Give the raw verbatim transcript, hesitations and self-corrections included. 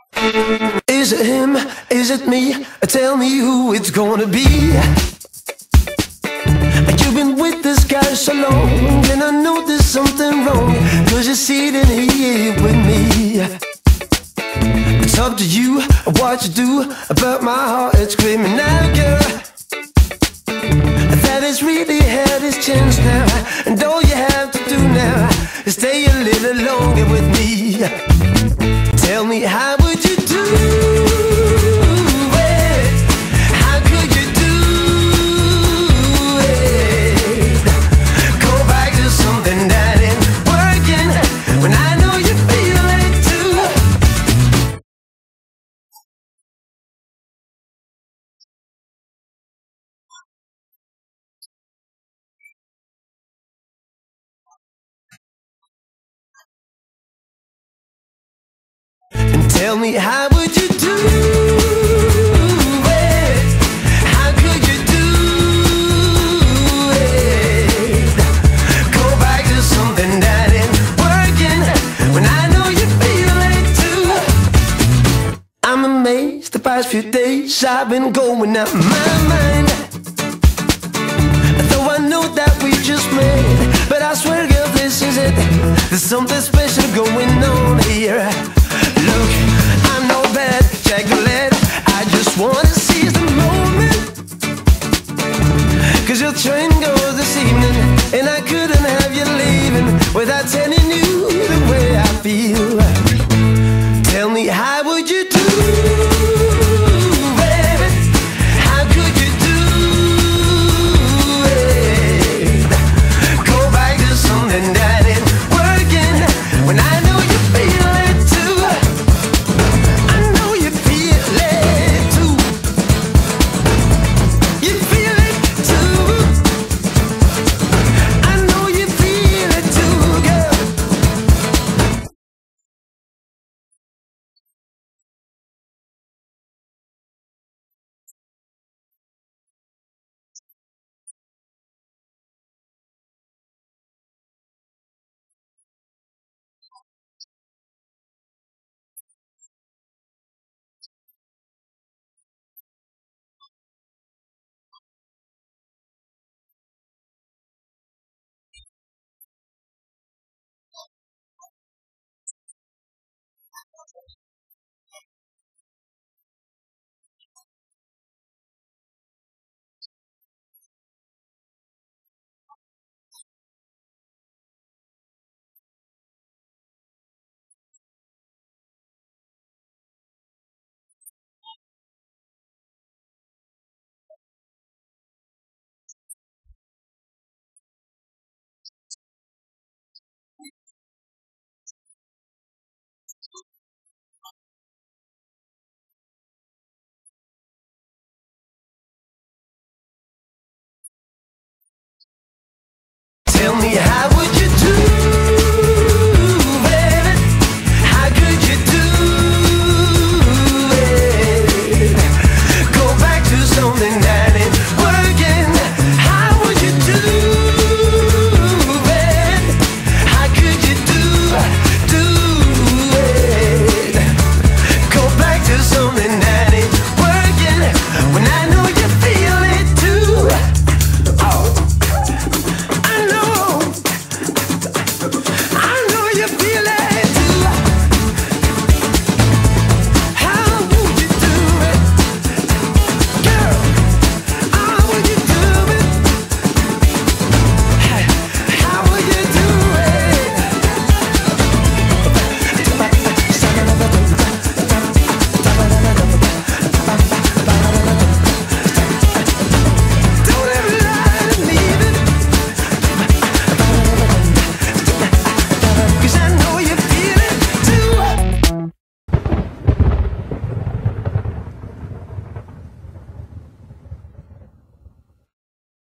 Is it him? Is it me? Tell me who it's gonna be. You've been with this guy so long, and I know there's something wrong, cause you're sitting here with me. It's up to you, what you do, but my heart is screaming out, girl, that it's really had its chance now. And all you have to do now is stay a little longer with me. Tell me, how would you do it? How could you do it? Go back to something that ain't working when I know you feel it too. And tell me, how would you do it? How could you do it? Go back to something that ain't working when I know you feel it too. I'm amazed, the past few days I've been going out my mind, though I know that we just met. But I swear, girl, this is it. There's something special going on here. Look, I'm no bad chocolate, I just wanna seize the moment, cause your train goes this evening, and I couldn't have you leaving without telling you the way I feel. Tell me, how would you do, baby? How could you do it? Go back to something that ain't working when I know you feel it too. I know you feel it too. You feel it too. I know you feel it too, girl. Tell me, how